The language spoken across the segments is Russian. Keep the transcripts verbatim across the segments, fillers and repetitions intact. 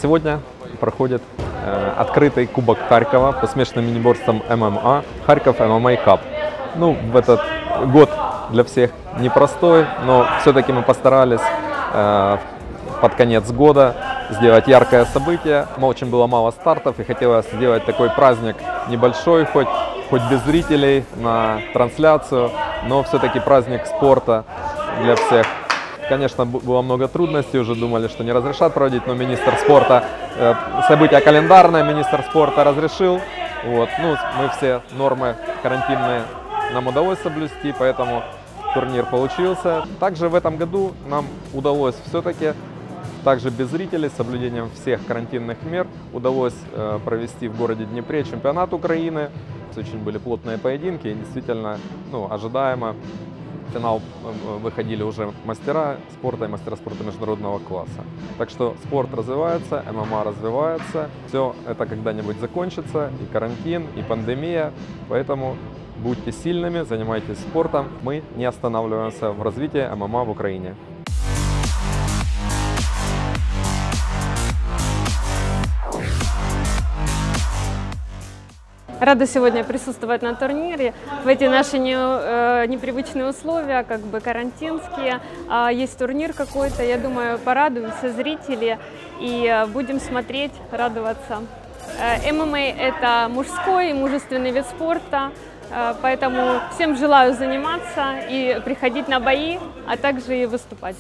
Сегодня проходит э, открытый Кубок Харькова по смешанным мини-борствам эм эм а Харьков эм эм а Cup. Ну, в этот год для всех непростой, но все-таки мы постарались э, под конец года сделать яркое событие. Очень было мало стартов и хотелось сделать такой праздник небольшой, хоть, хоть без зрителей на трансляцию, но все-таки праздник спорта для всех. Конечно, было много трудностей, уже думали, что не разрешат проводить, но министр спорта, э, событие календарное, министр спорта разрешил. Вот. Ну, мы все нормы карантинные нам удалось соблюсти, поэтому турнир получился. Также в этом году нам удалось все-таки, также без зрителей, с соблюдением всех карантинных мер, удалось э, провести в городе Днепре чемпионат Украины. Очень были плотные поединки и действительно, ну, ожидаемо. В финал выходили уже мастера спорта и мастера спорта международного класса. Так что спорт развивается, эм эм а развивается. Все это когда-нибудь закончится, и карантин, и пандемия. Поэтому будьте сильными, занимайтесь спортом. Мы не останавливаемся в развитии эм эм а в Украине. Рада сегодня присутствовать на турнире в эти наши не, э, непривычные условия, как бы карантинские. А есть турнир какой-то, я думаю, порадуемся зрители и э, будем смотреть, радоваться. Э, эм эм а – это мужской и мужественный вид спорта, э, поэтому всем желаю заниматься и приходить на бои, а также и выступать.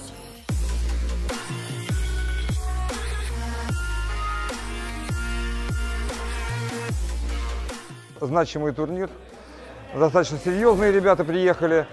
Значимый турнир, достаточно серьезные ребята приехали.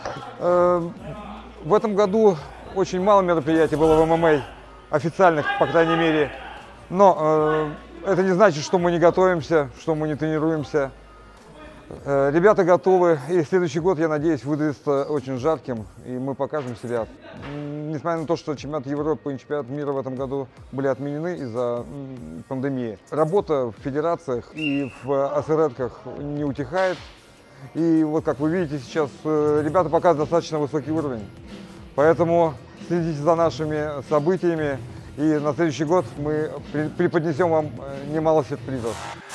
В этом году очень мало мероприятий было в эм эм а, официальных, по крайней мере. Но это не значит, что мы не готовимся, что мы не тренируемся. Ребята готовы, и следующий год, я надеюсь, выдастся очень жарким, и мы покажем себя. Несмотря на то, что чемпионат Европы и чемпионат мира в этом году были отменены из-за пандемии. Работа в федерациях и в АСРЭДках не утихает. И вот, как вы видите, сейчас ребята показывают достаточно высокий уровень. Поэтому следите за нашими событиями, и на следующий год мы преподнесем вам немало сюрпризов.